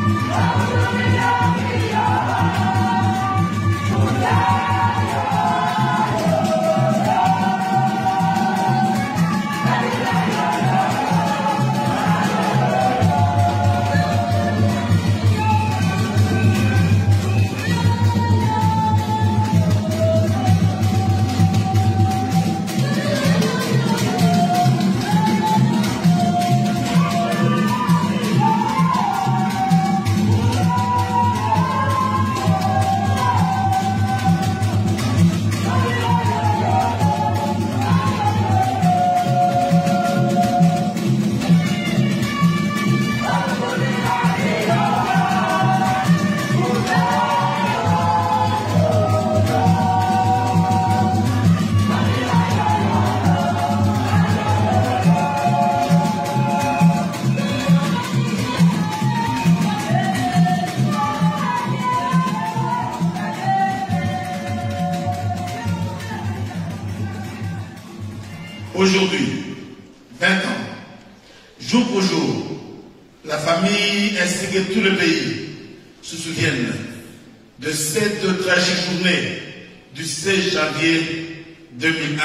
Aujourd'hui, 20 ans, jour pour jour, la famille ainsi que tout le pays se souviennent de cette tragique journée du 16 janvier 2001.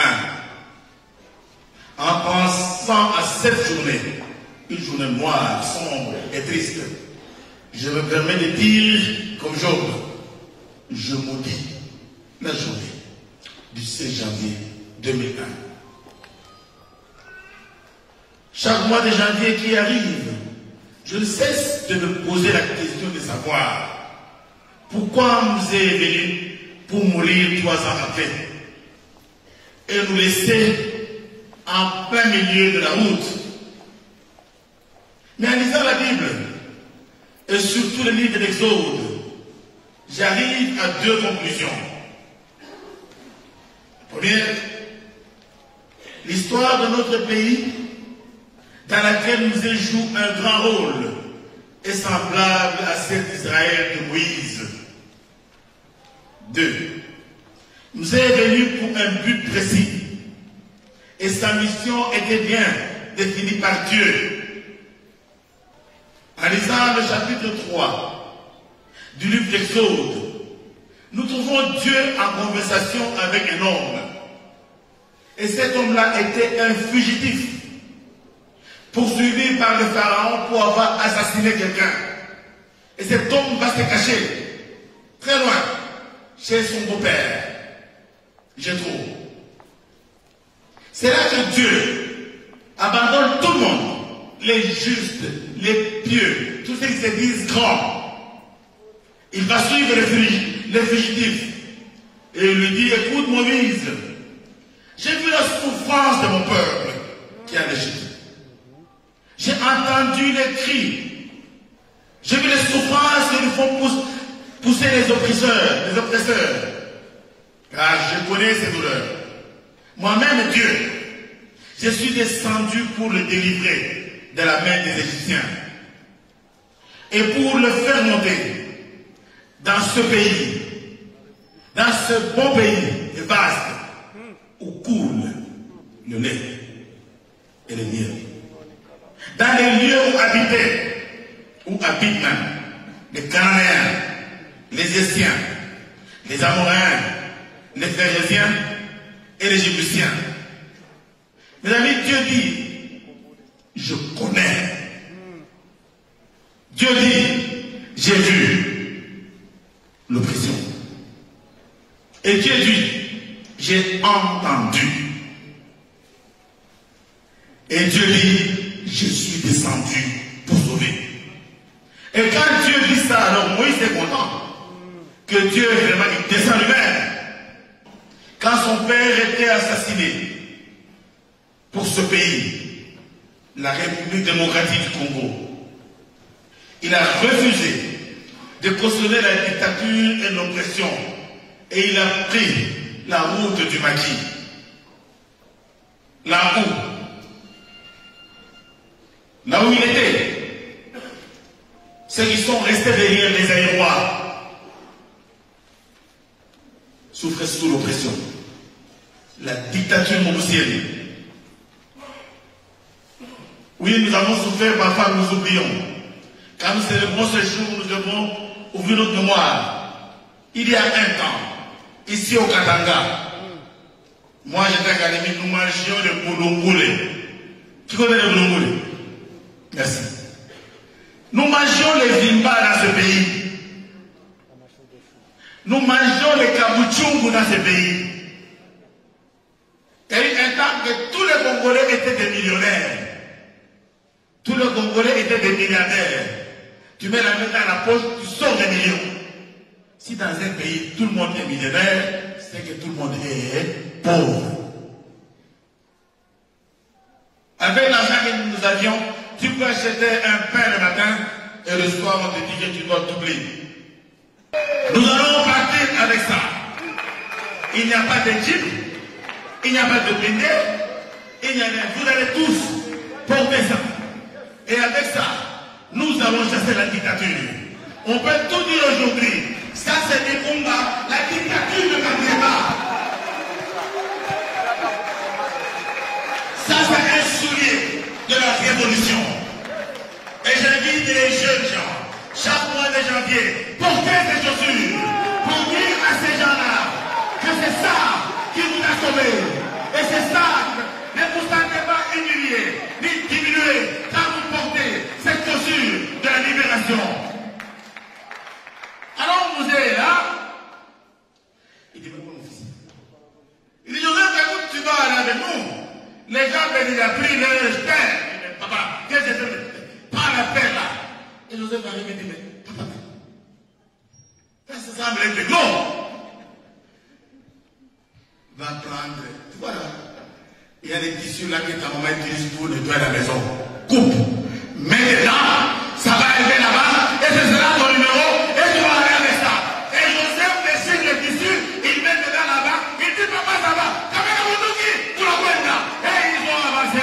En pensant à cette journée, une journée noire, sombre et triste, je me permets de dire, comme Job, je maudis la journée du 16 janvier 2001. Chaque mois de janvier qui arrive, je ne cesse de me poser la question de savoir pourquoi on nous est venu pour mourir 3 ans après et nous laisser en plein milieu de la route. Mais en lisant la Bible et surtout le livre de l'Exode, j'arrive à 2 conclusions. Première, l'histoire de notre pays dans laquelle nous joue un grand rôle est semblable à celle d'Israël de Moïse. 2. Nous est venu pour un but précis et sa mission était bien définie par Dieu. En lisant le chapitre 3 du livre d'Exode, nous trouvons Dieu en conversation avec un homme. Et cet homme-là était un fugitif, poursuivi par le pharaon pour avoir assassiné quelqu'un. Et cet homme va se cacher très loin, chez son beau-père, Jéthro. C'est là que Dieu abandonne tout le monde, les justes, les pieux, tous ceux qui se disent grands. Il va suivre les fugitifs et il lui dit, écoute Moïse, j'ai vu la souffrance de mon peuple qui est en Égypte. J'ai entendu les cris. J'ai vu les souffrances qu'ils font pousser les oppresseurs. Car je connais ces douleurs. Moi-même, Dieu, je suis descendu pour le délivrer de la main des Égyptiens. Et pour le faire monter dans ce pays, dans ce bon pays et vaste, où coule le lait et le miel. Dans les lieux où habitent même les Cananéens, les Essiens, les Amoréens, les Phérésiens et les Jébusiens. Mes amis, Dieu dit, je connais. Dieu dit, j'ai vu l'oppression. Et Dieu dit, j'ai entendu. Et Dieu dit, je suis descendu pour sauver. Et quand Dieu dit ça, alors Moïse est content que Dieu vraiment descend lui-même. Quand son père était assassiné pour ce pays, la République démocratique du Congo, il a refusé de cautionner la dictature et l'oppression et il a pris la route du maquis. Là où il était, ceux qui sont restés derrière les aérois souffraient sous l'oppression. La dictature mobusienne. Oui, nous avons souffert, parfois nous oublions. Quand nous célébrons ce jour, nous devons ouvrir notre mémoire. Il y a un temps, ici au Katanga, moi j'étais à l'académie, nous mangions le boulongoulé. Tu connais le boulongoulé? Merci. Nous mangions les vimba dans ce pays. Nous mangeons les kabuchungu dans ce pays. Il y a eu un temps que tous les Congolais étaient des millionnaires. Tous les Congolais étaient des milliardaires. Tu mets la main dans la poche, tu sors des millions. Si dans un pays, tout le monde est millionnaire, c'est que tout le monde est pauvre. Avec l'argent que nous avions, tu peux acheter un pain le matin et le soir, on te dit que tu dois t'oublier. Nous allons partir avec ça. Il n'y a pas de jeep, il n'y a pas de blindé, il n'y a rien. Vous allez tous porter ça. Et avec ça, nous allons chasser la dictature. On peut tout dire aujourd'hui. Ça, c'est des combats. La dictature ne gagnera pas. Ça, c'est un soulier de la révolution. Et j'invite les jeunes gens, chaque mois de janvier, portez ces chaussures pour dire à ces gens-là que c'est ça qui vous a sauvés. Et c'est ça, ne vous sentez pas humiliés, ni diminués quand vous portez cette chaussure de la libération. Alors vous êtes là, il dit, mais mon fils, il dit, Joseph, écoute, tu vas aller avec nous. Les gens me disent, il a pris le père. Il dit, papa, qu'est-ce que c'est? Prends la paix là. Et Joseph arrive et dit, mais papa, ça semble être gros. Va prendre, tu vois là, il y a des tissus là que ta maman utilise pour nettoyer la maison. Coupe. Maintenant, ça va arriver là-bas et ce sera ton numéro et tu vas aller avec ça. Et Joseph déchire le tissu, il met dedans là-bas, il dit papa ça va. Kamera Moutouki, tu la vois là. Et ils ont avancé.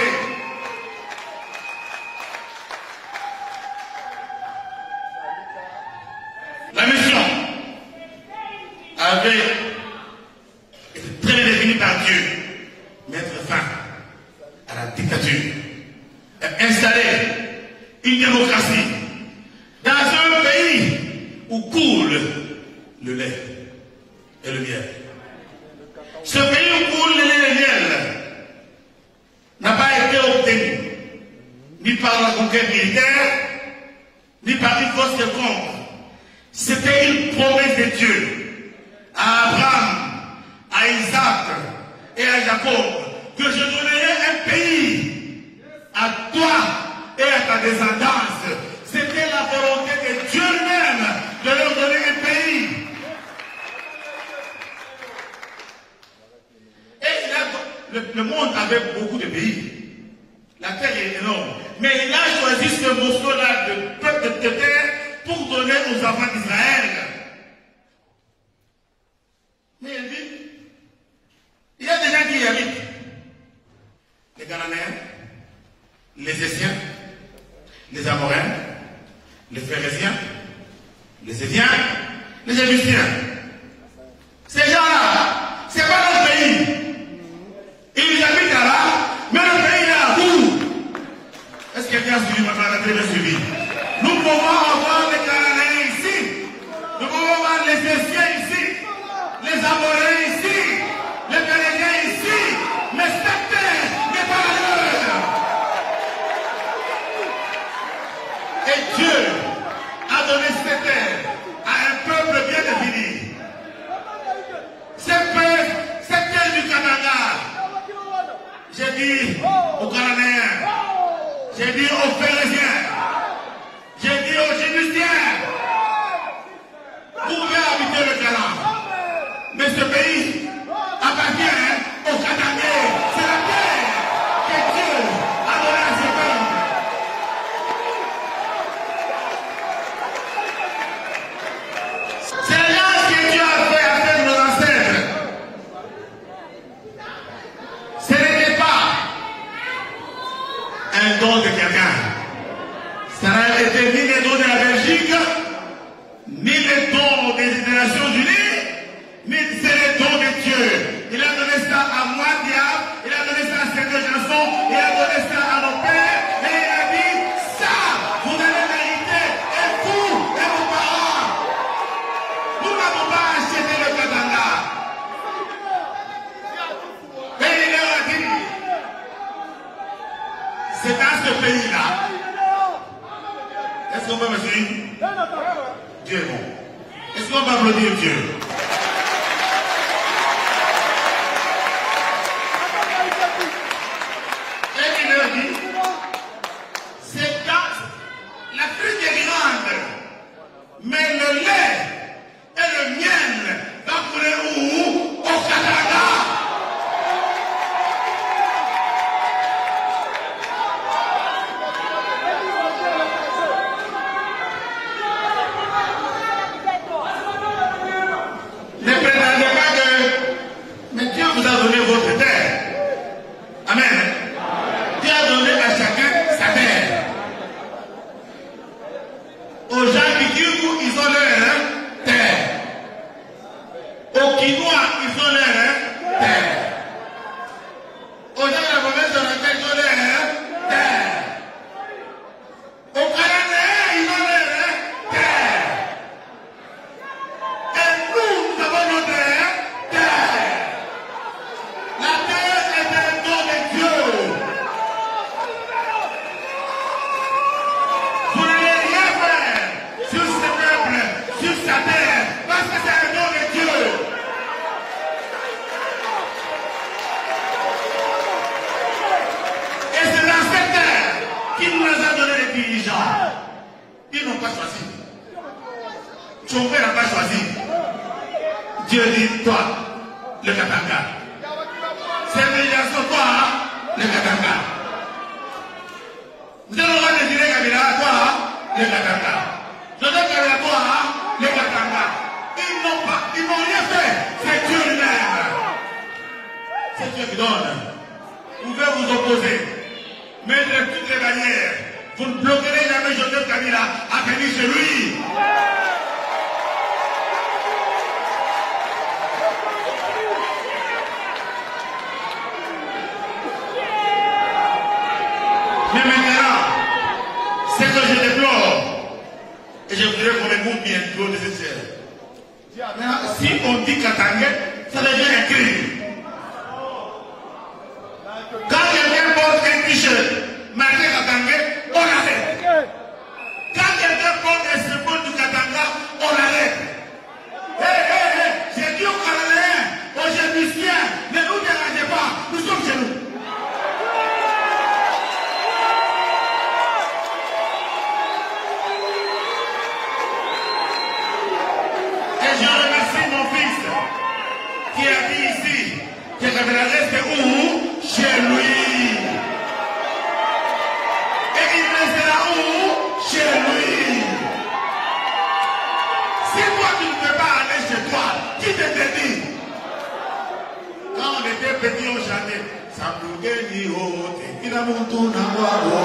La mission avait été très bien définie par Dieu. Mettre fin à la dictature. Et installer une démocratie dans un pays où coule le lait et le miel. Ce pays où coule le lait et le miel n'a pas été obtenu ni par la conquête militaire, ni par une force quelconque. C'était une promesse de Dieu à Abraham, à Isaac et à Jacob que je donnerai un pays à toi et à ta descendance. C'était la volonté de Dieu lui-même de leur donner un pays. Et le monde avait beaucoup de pays. La terre est énorme. Mais il a choisi ce morceau-là de terre pour donner aux enfants d'Israël. Mais il dit, il y a des gens qui y habitent. Les Cananéens, les Essiens, les Amoréens, les Phérésiens, les Éviens, les Jébusiens. Ces gens-là, c'est pas notre pays. Ils habitent là-bas, mais le pays est à bout. Est-ce que quelqu'un a suivi maintenant la très bien suivi? Nous pouvons avoir les Cananéens ici, nous pouvons avoir les Essiens ici, les Amoréens ici, les Phérésiens ici, mais cette terre n'est pas la leur. Et Dieu a donné cette terre à un peuple bien défini. Cette terre du Canada, j'ai dit aux Cananéens, j'ai dit aux Phérésiens, j'ai dit aux Jébusiens, vous pouvez habiter le Canada. Mais ce pays appartient aux Canadiens. C'est la terre que Dieu a donnée à ce peuple. C'est l'alliance que Dieu a fait avec nos ancêtres. Ce n'était pas un don de quelqu'un. Ça n'a été ni les dons de la Belgique, ni les dons des Nations Unies, ni c'est les dons de Dieu. Il a donné ça à moi, diable, il a donné ça à ces deux chansons, il a donné ça à nos pères, et il a dit, ça, vous allez mériter Est-ce qu'on peut me suivre? Dieu est bon. Est-ce qu'on peut applaudir Dieu? Et il leur dit, c'est quand l'Afrique est grande, mais le lait et le miel va couler où? Au Katanga. Ne prétendez pas que mais Dieu vous a donné votre terre. Amen. Dieu a donné à chacun sa terre. Aux gens qui disent ils ont leur terre. Aux Quinois, ils ont leur terre. Aux gens de la province de la terre, ils ont leur terre. Aux Canadiens, ils ont leur terre. Et nous avons notre terre. La terre est un don de Dieu. Vous n'allez rien faire sur ce peuple, sur sa terre, parce que c'est un don de Dieu. Et c'est dans cette terre qu'il nous a donné les dirigeants. Ils n'ont pas choisi. Son père n'a pas choisi. Dieu dit, toi, le Katanga. C'est l'obligation, toi, le Katanga. Vous avez le droit de dire Kabila, toi, le Katanga. Je donne Kabila, toi, le Katanga. Ils n'ont rien fait. C'est Dieu lui-même. C'est Dieu qui donne. Vous pouvez vous opposer. Mettre toutes les barrières. Vous ne bloquerez jamais Joseph Kabila à venir chez lui. Mais maintenant, c'est que je déplore, et je voudrais qu'on écoute bientôt de cette chair. Maintenant, si on dit Katanga, ça devient un crime. Quand quelqu'un porte un t-shirt marqué Katanga, on l'arrête. Quand quelqu'un porte un symbole du Katanga, on l'arrête. J'ai dit aux Canadiens, aux Jébusiens, ne nous dérangez pas, nous sommes chez nous. Et je remercie mon fils qui a dit ici que Kabila reste où? Chez lui. Et il restera où? Chez lui. Si toi tu ne peux pas aller chez toi, qui te dit? Quand on était petit, on chantait Sambougeni Ote, Kinamuntuna Wabo.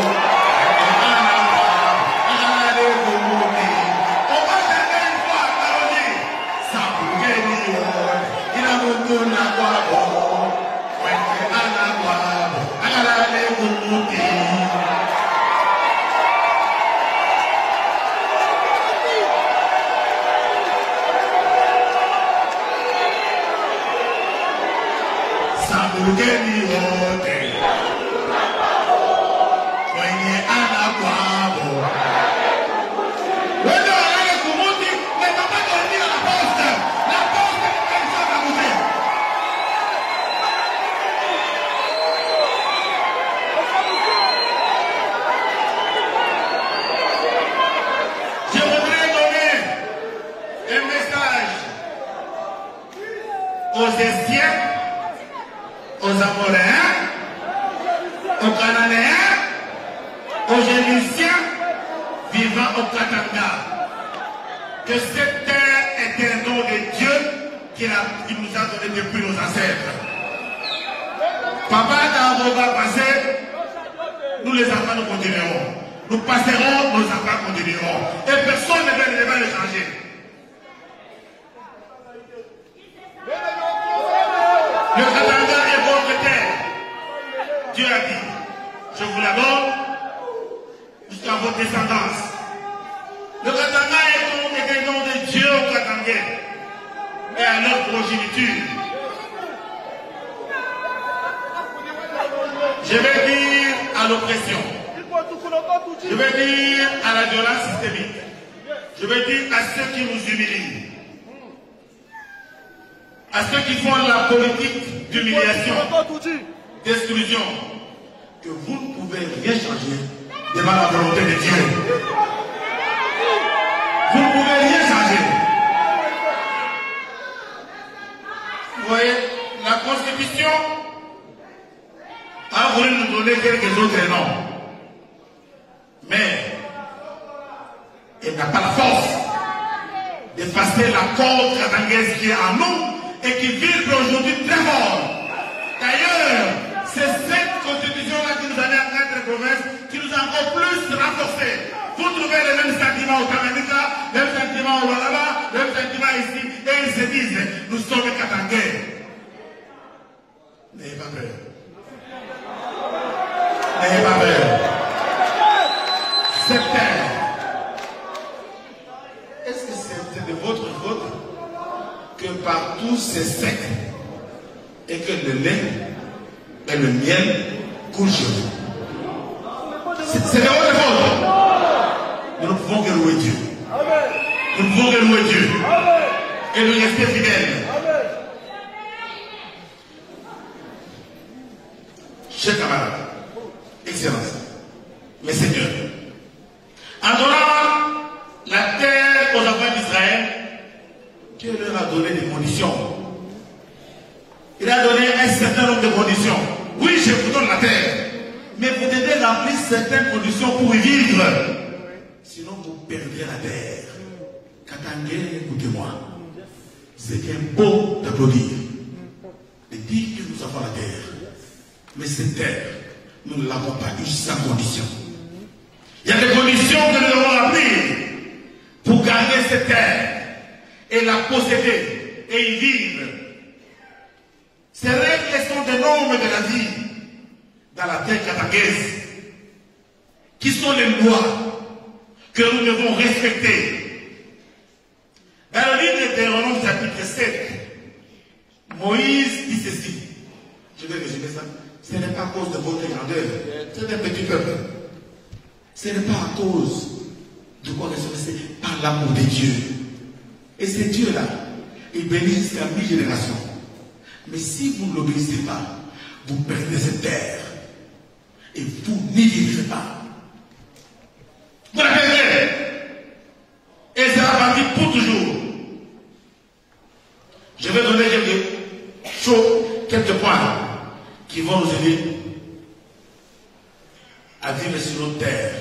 Aux Estiens, aux Amoréens, aux Cananéens, aux Jébusiens vivant au Katanga, que cette terre est un don de Dieu qu'il nous a donné depuis nos ancêtres. Papa Dabo va passer, nous les enfants nous continuerons. Nous passerons, nos enfants continueront. Et personne ne va le changer. Le Katanga est votre terre. Dieu a dit, je vous la donne jusqu'à votre descendance. Le Katanga est un nom de Dieu au Katanga et à leur progéniture. Je vais dire à l'oppression, Je vais dire à la violence systémique. Je vais dire à ceux qui nous humilient. À ceux qui font la politique d'humiliation, d'exclusion, que vous ne pouvez rien changer devant la volonté de Dieu. Vous ne pouvez rien changer. Vous voyez, la Constitution a voulu nous donner quelques autres noms. Mais elle n'a pas la force d'effacer la corde katangaise qui est en nous et qui vibre aujourd'hui très fort. D'ailleurs, c'est cette constitution-là qui nous a mis en 4 provinces, qui nous a encore plus renforcés. Vous trouvez les mêmes sentiments au Tanganyika, les mêmes sentiments au Lualaba, les mêmes sentiments ici, et ils se disent, nous sommes Katangais. N'ayez pas peur. N'ayez pas peur. Cette terre, est-ce que c'est de votre faute que partout c'est sec et que le lait et le miel coulent chez vous? C'est de votre faute. Nous ne pouvons que louer Dieu. Nous ne pouvons que louer Dieu. Et nous rester fidèles. Chers camarades, Excellence, mes seigneurs, en donnant la terre aux enfants d'Israël, Dieu leur a donné des conditions. Il a donné un certain nombre de conditions. Oui, je vous donne la terre, mais vous devez remplir certaines conditions pour y vivre. Sinon, vous perdrez la terre. Katangais, écoutez-moi. C'est bien beau d'applaudir, de dire que nous avons la terre. Mais cette terre, nous ne l'avons pas eu sans condition. Il y a des conditions que nous devons remplir pour garder cette terre et la posséder et y vivre. Ces règles sont des normes de la vie dans la terre katangaise, qui sont les lois que nous devons respecter. Dans le livre de Deutéronome chapitre 7, Moïse dit ceci. Je vais résumer ça. Ce n'est pas à cause de votre grandeur. C'est un petit peuple. Ce n'est pas à cause de quoi c'est par l'amour de Dieu. Et ce Dieu-là, il bénit jusqu'à 1000 générations. Mais si vous ne l'obéissez pas, vous perdez cette terre. Et vous n'y vivrez pas. Vous la perdrez. Et ça va partir pour toujours. Je vais donner quelques points qui vont nous aider à vivre sur notre terre.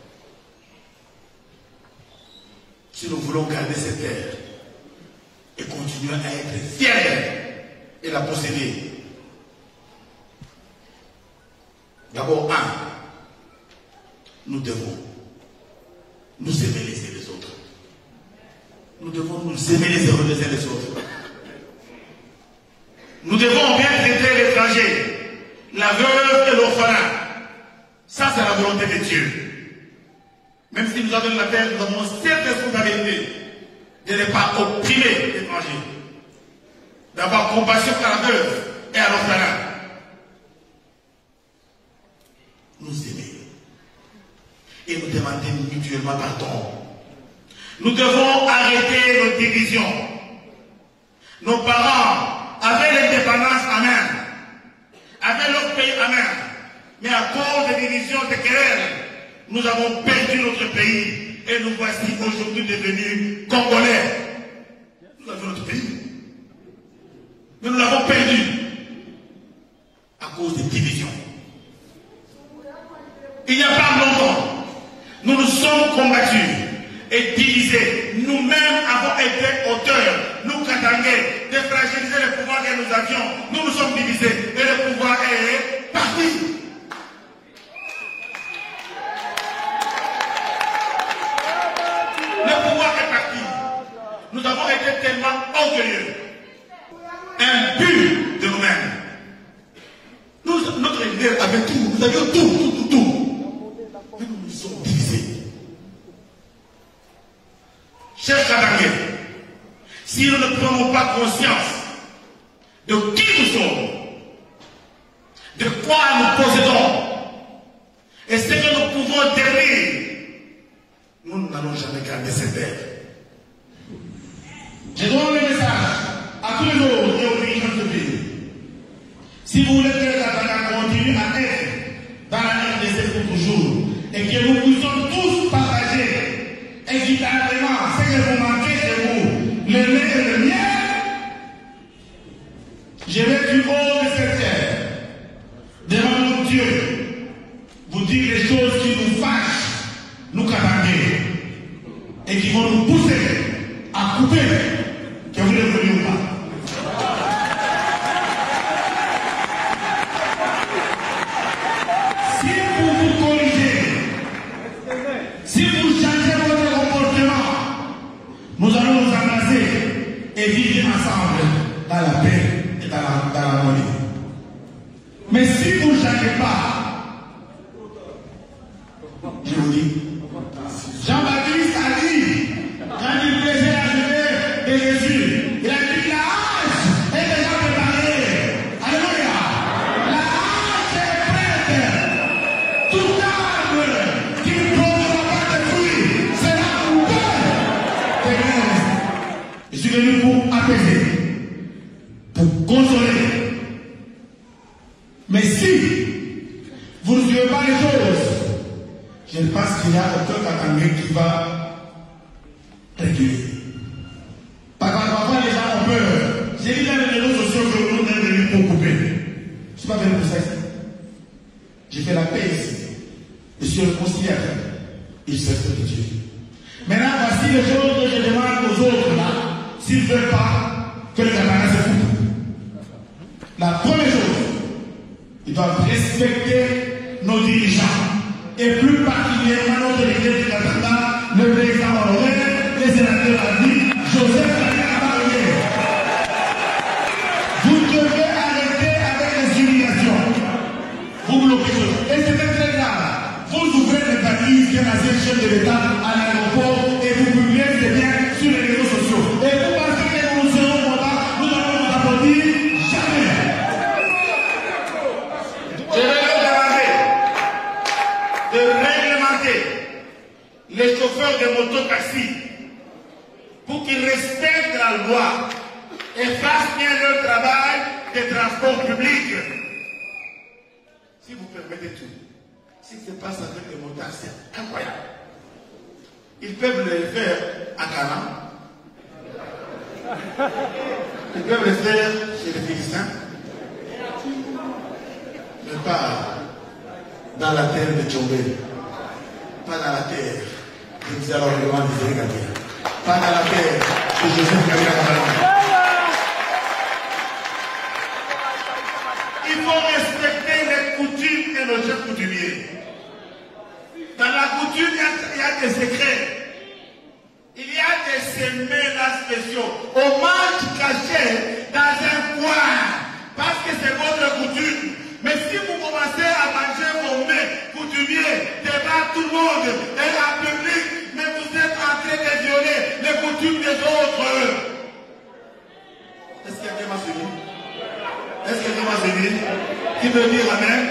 Si nous voulons garder cette terre et continuer à être fiers et la posséder. D'abord, nous devons nous aimer les uns les autres. Nous devons nous aimer les uns les autres. Nous devons bien traiter l'étranger, la veuve et l'orphelin. Ça, c'est la volonté de Dieu. Même si nous avons la terre, nous avons cette responsabilité de ne pas opprimer l'étranger, d'avoir compassion à la veuve et à l'orphelin. Nous aimer et nous demander mutuellement pardon. Nous devons arrêter nos divisions. Nos parents avaient l'indépendance en main, avaient leur pays en main, mais à cause des divisions, des querelles, nous avons perdu notre pays et nous voici aujourd'hui devenus Congolais. Nous avons notre pays, mais nous l'avons perdu à cause des divisions. Il n'y a pas longtemps, nous nous sommes combattus et divisés. Nous-mêmes avons été auteurs, nous Katangais, de fragiliser le pouvoir que nous avions. Nous nous sommes divisés et le pouvoir est parti. Le pouvoir est parti. Nous avons été tellement orgueilleux, imbus de nous-mêmes. Notre leader avait tout, nous avions tout. Mais nous nous sommes divisés. Chers Katangais, si nous ne prenons pas conscience de qui nous sommes, de quoi nous possédons, et ce que nous pouvons détruire nous n'allons jamais garder cette terre. Je donne le message à tous les autres et aux dirigeants de ce pays. Si vous voulez que le Katanga continue à être dans la RDC pour toujours et que nous puissions tous partager équitablement ce que vous manquez chez vous, le lait et le miel, je vais du haut de cette terre, devant notre Dieu, vous dire les choses qui nous fâchent, nous Katangais, et qui vont nous pousser à couper, que vous le voulez ou pas. Si vous changez votre comportement, nous allons nous embrasser et vivre ensemble dans la paix et dans l'harmonie. Mais si vous ne changez pas, je vous dis, Jean-Baptiste a dit, quand il faisait l'arrivée de Jésus, il a dit la hache est déjà préparée. Alléluia. La hache est prête. Tout arbre qui ne produira pas de fruits sera coupé. Je suis venu pour apaiser, pour consoler. Mais si vous ne suivez pas les choses, je pense qu'il y a aucun Katangais qui va réguler. Parce que parfois les gens ont peur. J'ai dit dans les réseaux sociaux que nous sommes venus pour couper. Je ne suis pas venu pour ça ici. J'ai fait la paix ici. Je suis le conciliateur. Il se fait de Dieu. Maintenant, voici les choses que je demande aux autres là, s'ils ne veulent pas que le Katanga se coupe. La première chose, ils doivent respecter nos dirigeants. Et plus particulièrement notre leader du Katanga, le président honoraire, les sénateurs Abdi, Joseph Kabila. Vous devez arrêter avec les humiliations. Vous bloquez tout. Et c'était très grave. Vous ouvrez les balises qu'un ancien chef de l'État à l'aéroport et vous publiez des biens sur les réseaux sociaux. Et vous pensez que nous serons contents, nous allons nous applaudir? Jamais. Je vais leur demander de réglementer les chauffeurs de moto-taxi pour qu'ils respectent la loi et fassent bien leur travail de transport public. Si vous permettez tout, ce qui se passe avec les motards, c'est incroyable. Ils peuvent le faire à Cana. Ils peuvent le faire chez les Philistins. Mais pas dans la terre de Tchombe. Pas dans la terre de Nzalorema de Zégadia. Pas dans la terre de Joseph Kabila. Il faut respecter les coutumes et nos chefs coutumiers. Dans la coutume, il y a des secrets. Il y a des semaines spéciaux. Hommage caché dans un coin. Parce que c'est votre coutume. Mais si vous commencez à manger vos mets coutumiers devant tout le monde et la public, mais vous êtes en train de violer les coutumes des autres. Est-ce qu'il y a quelqu'un m'a suivi? Est-ce que quelqu'un m'a suivi? Qui veut dire Amen?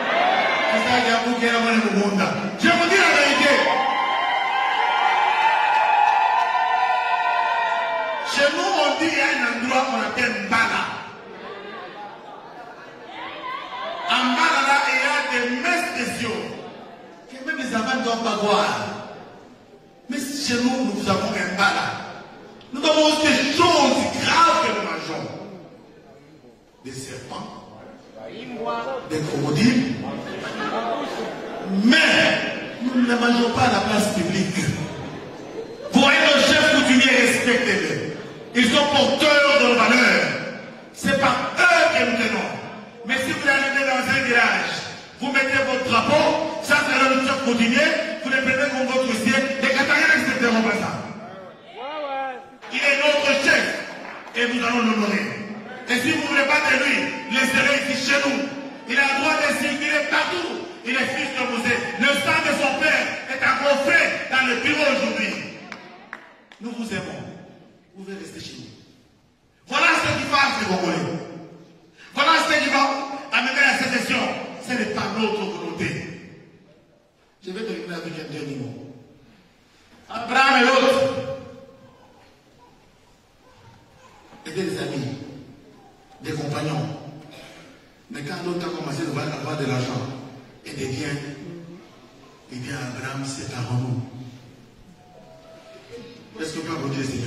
Je vous dis la vérité. Chez nous, on dit qu'il y a un endroit qu'on appelle Mbala. En Mbala, il y a des mets spéciaux que même les enfants ne doivent pas boire. Mais chez nous, nous avons un Mbala. Nous avons des choses graves que nous mangeons. Des serpents, des crocodiles. Mais nous ne les mangeons pas à la place publique. Vous voyez nos chefs coutumiers, respectez-les. Ils sont porteurs de nos valeurs. C'est par eux que nous tenons. Mais si vous arrivez dans un village, vous mettez votre drapeau, ça c'est le chef coutumier, vous les prenez comme votre ciel, les Katangais n'accepteront pas ça. Il est notre chef et nous allons l'honorer. Et si vous ne voulez pas de lui, laissez-le ici chez nous. Il a le droit de circuler partout. Il est fils de Mosée. Le sang de son père est encore frais dans le bureau aujourd'hui. Nous vous aimons. Vous pouvez rester chez nous. Voilà ce qui va se Congolais. Voilà ce qui va amener la sécession. Ce n'est pas notre volonté. Je vais terminer avec un dernier mot. étaient des amis, des compagnons. Mais quand l'autre a commencé à avoir de l'argent et des biens, il dit à Abraham, séparons-nous. Est-ce que vous pouvez applaudir Seigneur?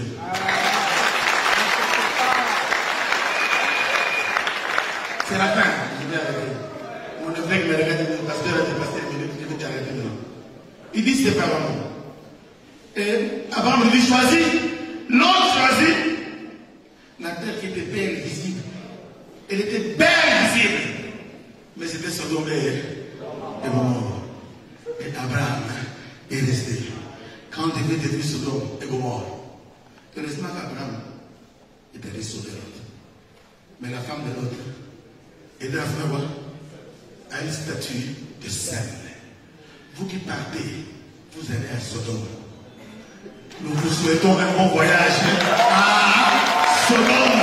C'est la fin. Je vais arrêter. Mon évêque me regarde, le pasteur a dit, pasteur, je vais t'arrêter maintenant. Il dit, séparons-nous. Et Abraham lui choisit, l'autre choisit la terre qui était belle, visible. Elle était belle, visible. Mais c'était Sodome et Gomorrhe. Et Abraham est resté. Quand on devait détruire Sodome et Gomorrhe, heureusement qu'Abraham était allé sauver l'autre. Mais la femme de l'autre était à une statue de sel. Vous qui partez, vous allez à Sodome. Nous vous souhaitons un bon voyage à Sodome.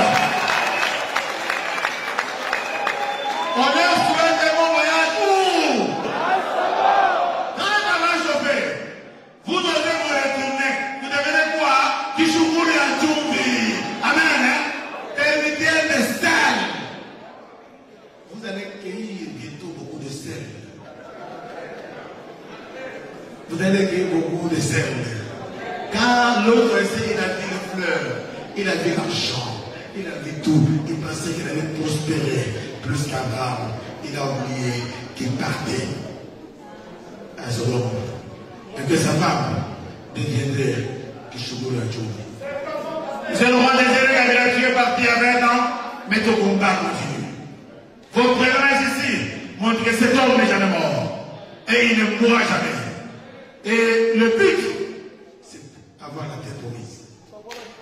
On leur souhaite un bon voyage où? Quand ça va chauffer, vous devez vous retourner. Vous devenez quoi? Kishukuri à Tchumbi. Amen. Évitez le sel. Vous allez cueillir bientôt beaucoup de sel. Vous allez cueillir beaucoup de sel. Car l'autre essai, il a vu les fleurs, il a vu l'argent, il a vu tout. Il pensait qu'il allait prospérer plus qu'Abraham. Il a oublié qu'il partait à Sodome. Et que sa femme deviendrait Kishuguru Adjoumi. Monsieur le roi des Élèves, tu es parti à 20 ans, mais ton combat continue. Votre présence ici montre que cet homme n'est jamais mort. Et il ne mourra jamais. Et le but, avoir la terre promise.